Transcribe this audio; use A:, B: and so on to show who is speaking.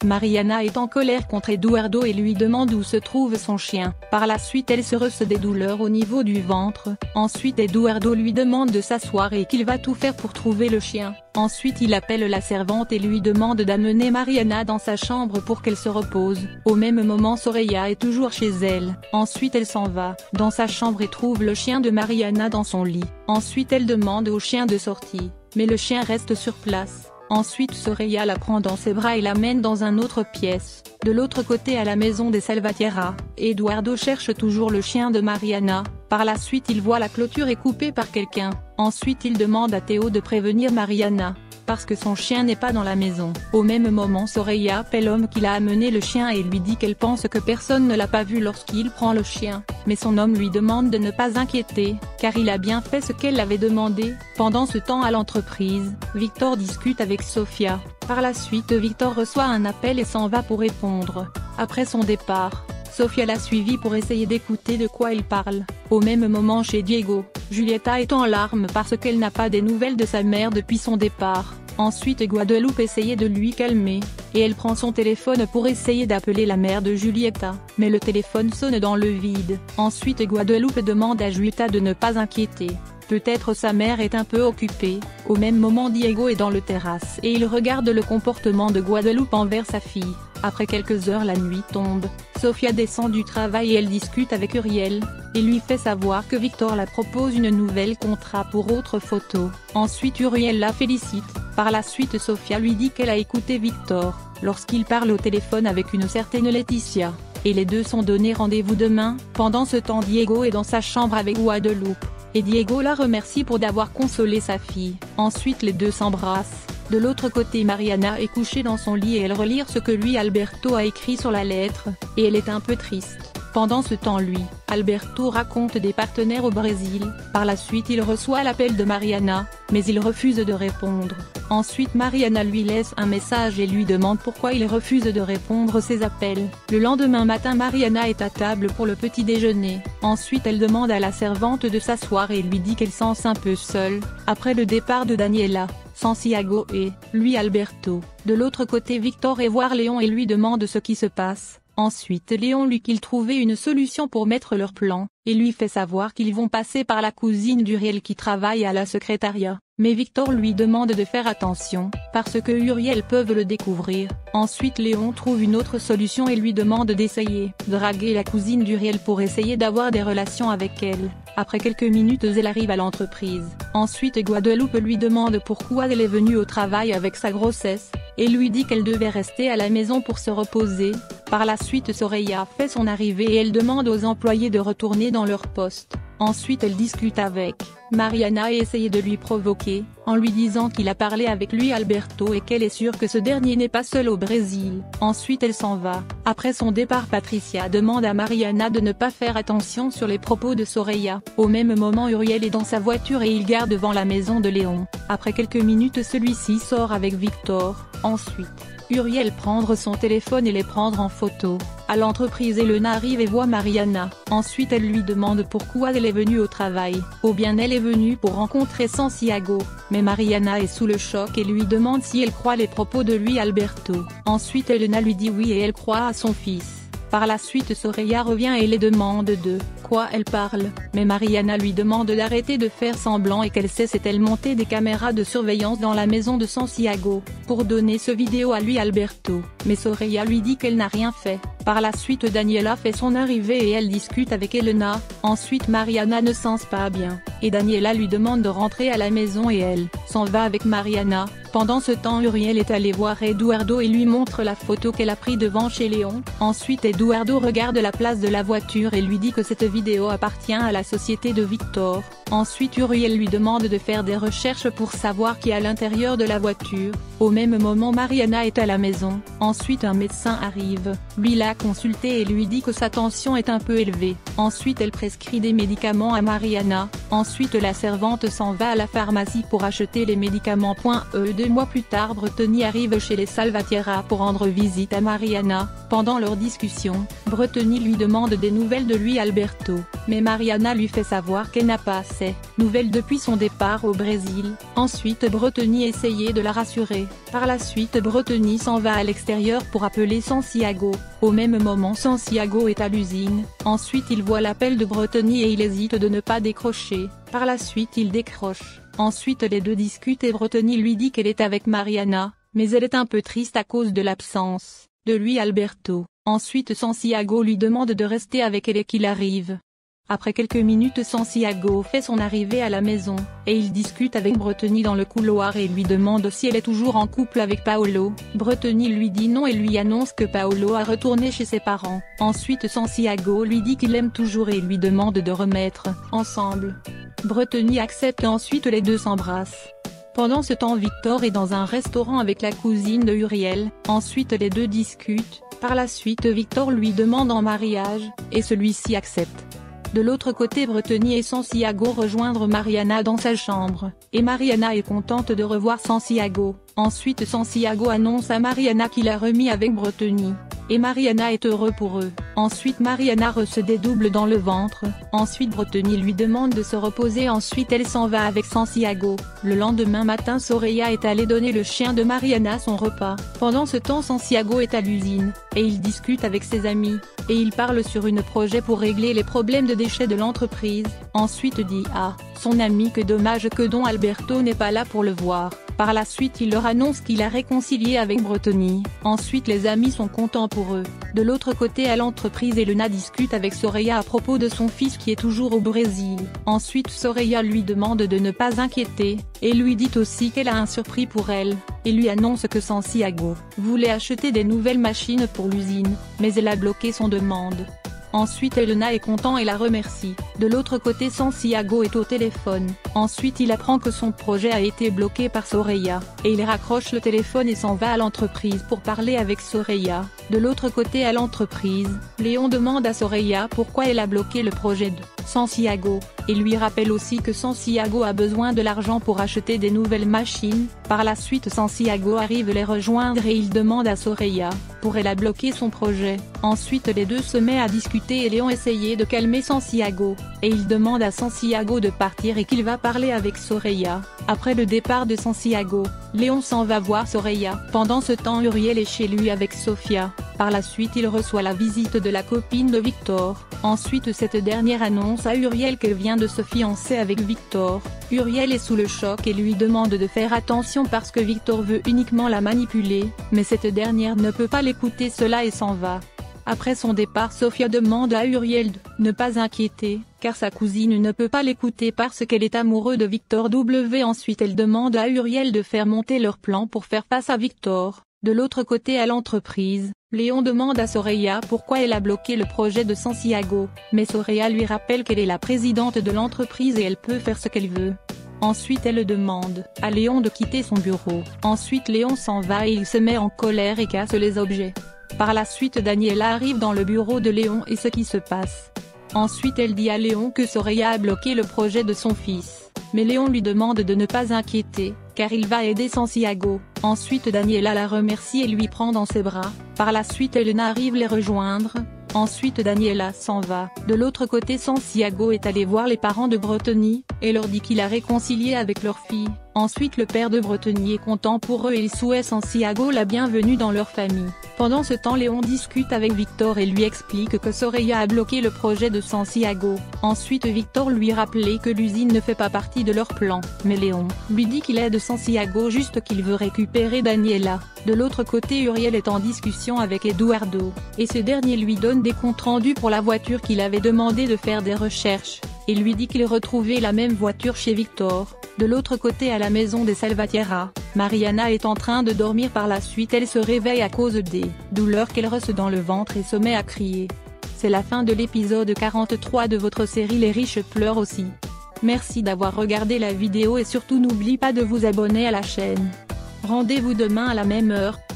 A: Mariana est en colère contre Eduardo et lui demande où se trouve son chien. Par la suite elle se ressent des douleurs au niveau du ventre. Ensuite Eduardo lui demande de s'asseoir et qu'il va tout faire pour trouver le chien. Ensuite il appelle la servante et lui demande d'amener Mariana dans sa chambre pour qu'elle se repose. Au même moment Soraya est toujours chez elle. Ensuite elle s'en va dans sa chambre et trouve le chien de Mariana dans son lit. Ensuite elle demande au chien de sortir, mais le chien reste sur place. Ensuite Soraya la prend dans ses bras et l'amène dans une autre pièce. De l'autre côté à la maison des Salvatierra, Eduardo cherche toujours le chien de Mariana. Par la suite il voit la clôture est coupée par quelqu'un. Ensuite il demande à Théo de prévenir Mariana, parce que son chien n'est pas dans la maison. Au même moment Soraya appelle l'homme qui l'a amené le chien et lui dit qu'elle pense que personne ne l'a pas vu lorsqu'il prend le chien. Mais son homme lui demande de ne pas inquiéter, car il a bien fait ce qu'elle avait demandé. Pendant ce temps à l'entreprise, Victor discute avec Sofia. Par la suite Victor reçoit un appel et s'en va pour répondre. Après son départ, Sofia l'a suivi pour essayer d'écouter de quoi il parle. Au même moment chez Diego, Julieta est en larmes parce qu'elle n'a pas des nouvelles de sa mère depuis son départ. Ensuite Guadeloupe essayait de lui calmer, et elle prend son téléphone pour essayer d'appeler la mère de Julieta, mais le téléphone sonne dans le vide. Ensuite Guadeloupe demande à Julieta de ne pas inquiéter. Peut-être sa mère est un peu occupée. Au même moment Diego est dans le terrasse et il regarde le comportement de Guadeloupe envers sa fille. Après quelques heures la nuit tombe. Sofia descend du travail et elle discute avec Uriel, et lui fait savoir que Victor la propose une nouvelle contrat pour autre photo. Ensuite Uriel la félicite. Par la suite Sofia lui dit qu'elle a écouté Victor, lorsqu'il parle au téléphone avec une certaine Laetitia, et les deux sont donnés rendez-vous demain. Pendant ce temps Diego est dans sa chambre avec Guadeloupe, et Diego la remercie pour d'avoir consolé sa fille. Ensuite les deux s'embrassent. De l'autre côté Mariana est couchée dans son lit et elle relit ce que lui Alberto a écrit sur la lettre, et elle est un peu triste. Pendant ce temps Alberto raconte des partenaires au Brésil. Par la suite il reçoit l'appel de Mariana, mais il refuse de répondre. Ensuite Mariana lui laisse un message et lui demande pourquoi il refuse de répondre ses appels. Le lendemain matin Mariana est à table pour le petit déjeuner. Ensuite elle demande à la servante de s'asseoir et lui dit qu'elle se sent un peu seule, après le départ de Daniela, Santiago et lui Alberto. De l'autre côté Victor est voir Léon et lui demande ce qui se passe. Ensuite Léon lui qu'il trouvait une solution pour mettre leur plan, et lui fait savoir qu'ils vont passer par la cousine d'Uriel qui travaille à la secrétariat. Mais Victor lui demande de faire attention, parce que Uriel peuvent le découvrir. Ensuite Léon trouve une autre solution et lui demande d'essayer draguer la cousine d'Uriel pour essayer d'avoir des relations avec elle. Après quelques minutes elle arrive à l'entreprise. Ensuite Guadeloupe lui demande pourquoi elle est venue au travail avec sa grossesse, et lui dit qu'elle devait rester à la maison pour se reposer. Par la suite Soraya fait son arrivée et elle demande aux employés de retourner dans leur poste. Ensuite elle discute avec Mariana et essaye de lui provoquer, en lui disant qu'il a parlé avec lui Alberto et qu'elle est sûre que ce dernier n'est pas seul au Brésil. Ensuite elle s'en va. Après son départ Patricia demande à Mariana de ne pas faire attention sur les propos de Soraya. Au même moment Uriel est dans sa voiture et il gare devant la maison de Léon. Après quelques minutes celui-ci sort avec Victor. Ensuite, Uriel prendre son téléphone et les prendre en photo. À l'entreprise Elena arrive et voit Mariana. Ensuite elle lui demande pourquoi elle est venue au travail. Ou bien elle est venue pour rencontrer Santiago. Mais Mariana est sous le choc et lui demande si elle croit les propos de lui Alberto. Ensuite Elena lui dit oui et elle croit à son fils. Par la suite Soraya revient et les demande de quoi elle parle, mais Mariana lui demande d'arrêter de faire semblant et qu'elle cesse-t-elle monter des caméras de surveillance dans la maison de Santiago, pour donner ce vidéo à lui Alberto, mais Soraya lui dit qu'elle n'a rien fait. Par la suite Daniela fait son arrivée et elle discute avec Elena. Ensuite Mariana ne sent pas bien, et Daniela lui demande de rentrer à la maison et elle s'en va avec Mariana. Pendant ce temps Uriel est allé voir Eduardo et lui montre la photo qu'elle a prise devant chez Léon. Ensuite Eduardo regarde la place de la voiture et lui dit que cette vidéo appartient à la société de Victor. Ensuite Uriel lui demande de faire des recherches pour savoir qui est à l'intérieur de la voiture. Au même moment Mariana est à la maison. Ensuite un médecin arrive, lui l'a consulté et lui dit que sa tension est un peu élevée. Ensuite elle prescrit des médicaments à Mariana. Ensuite la servante s'en va à la pharmacie pour acheter les médicaments. 2 mois plus tard, Brittany arrive chez les Salvatierra pour rendre visite à Mariana. Pendant leur discussion, Brittany lui demande des nouvelles de lui Alberto, mais Mariana lui fait savoir qu'elle n'a pas assez nouvelles depuis son départ au Brésil. Ensuite Brittany essayait de la rassurer. Par la suite Brittany s'en va à l'extérieur pour appeler Santiago. Au même moment Santiago est à l'usine. Ensuite il voit l'appel de Brittany et il hésite de ne pas décrocher. Par la suite il décroche. Ensuite les deux discutent et Brittany lui dit qu'elle est avec Mariana, mais elle est un peu triste à cause de l'absence de lui Alberto. Ensuite Santiago lui demande de rester avec elle et qu'il arrive. Après quelques minutes Santiago fait son arrivée à la maison, et il discute avec Brittany dans le couloir et lui demande si elle est toujours en couple avec Paolo. Brittany lui dit non et lui annonce que Paolo a retourné chez ses parents. Ensuite Santiago lui dit qu'il l'aime toujours et lui demande de remettre ensemble. Brittany accepte et ensuite les deux s'embrassent. Pendant ce temps Victor est dans un restaurant avec la cousine de Uriel. Ensuite les deux discutent. Par la suite Victor lui demande en mariage, et celui-ci accepte. De l'autre côté Brittany et Santiago rejoindre Mariana dans sa chambre, et Mariana est contente de revoir Santiago. Ensuite Santiago annonce à Mariana qu'il a remis avec Brittany, et Mariana est heureux pour eux. Ensuite Mariana se dédouble dans le ventre. Ensuite Brittany lui demande de se reposer. Ensuite elle s'en va avec Santiago. Le lendemain matin Soraya est allée donner le chien de Mariana son repas. Pendant ce temps Santiago est à l'usine, et il discute avec ses amis, et il parle sur un projet pour régler les problèmes de déchets de l'entreprise. Ensuite dit à son ami que dommage que Don Alberto n'est pas là pour le voir. Par la suite il leur annonce qu'il a réconcilié avec Brittany. Ensuite les amis sont contents pour eux. De l'autre côté à l'entreprise Elena discute avec Soraya à propos de son fils qui est toujours au Brésil. Ensuite Soraya lui demande de ne pas inquiéter, et lui dit aussi qu'elle a un surprise pour elle, et lui annonce que Santiago voulait acheter des nouvelles machines pour l'usine, mais elle a bloqué son demande. Ensuite Elena est content et la remercie. De l'autre côté Santiago est au téléphone. Ensuite il apprend que son projet a été bloqué par Soraya, et il raccroche le téléphone et s'en va à l'entreprise pour parler avec Soraya. De l'autre côté à l'entreprise, Léon demande à Soraya pourquoi elle a bloqué le projet de Santiago, et lui rappelle aussi que Santiago a besoin de l'argent pour acheter des nouvelles machines. Par la suite Santiago arrive les rejoindre et il demande à Soraya pour elle a bloqué son projet. Ensuite les deux se mettent à discuter et Léon essayait de calmer Santiago, et il demande à Santiago de partir et qu'il va parler avec Soraya. Après le départ de Santiago, Léon s'en va voir Soraya. Pendant ce temps Uriel est chez lui avec Sofia. Par la suite il reçoit la visite de la copine de Victor. Ensuite cette dernière annonce à Uriel qu'elle vient de se fiancer avec Victor. Uriel est sous le choc et lui demande de faire attention parce que Victor veut uniquement la manipuler, mais cette dernière ne peut pas l'écouter cela et s'en va. Après son départ Sofia demande à Uriel de ne pas inquiéter, car sa cousine ne peut pas l'écouter parce qu'elle est amoureuse de Victor. Ensuite elle demande à Uriel de faire monter leur plan pour faire face à Victor. De l'autre côté à l'entreprise, Léon demande à Soraya pourquoi elle a bloqué le projet de Santiago, mais Soraya lui rappelle qu'elle est la présidente de l'entreprise et elle peut faire ce qu'elle veut. Ensuite elle demande à Léon de quitter son bureau. Ensuite Léon s'en va et il se met en colère et casse les objets. Par la suite Daniela arrive dans le bureau de Léon et ce qui se passe. Ensuite elle dit à Léon que Soraya a bloqué le projet de son fils, mais Léon lui demande de ne pas inquiéter, car il va aider Santiago. Ensuite Daniela la remercie et lui prend dans ses bras. Par la suite Elena arrive les rejoindre. Ensuite Daniela s'en va. De l'autre côté Santiago est allé voir les parents de Brittany, et leur dit qu'il a réconcilié avec leur fille. Ensuite le père de Brittany est content pour eux et il souhaite Santiago la bienvenue dans leur famille. Pendant ce temps Léon discute avec Victor et lui explique que Soraya a bloqué le projet de Santiago. Ensuite Victor lui rappelait que l'usine ne fait pas partie de leur plan, mais Léon lui dit qu'il aide Santiago juste qu'il veut récupérer Daniela. De l'autre côté Uriel est en discussion avec Eduardo, et ce dernier lui donne des comptes rendus pour la voiture qu'il avait demandé de faire des recherches, et lui dit qu'il retrouvait la même voiture chez Victor. De l'autre côté à la maison des Salvatierra, Mariana est en train de dormir. Par la suite elle se réveille à cause des douleurs qu'elle ressent dans le ventre et se met à crier. C'est la fin de l'épisode 43 de votre série Les riches pleurent aussi. Merci d'avoir regardé la vidéo et surtout n'oublie pas de vous abonner à la chaîne. Rendez-vous demain à la même heure,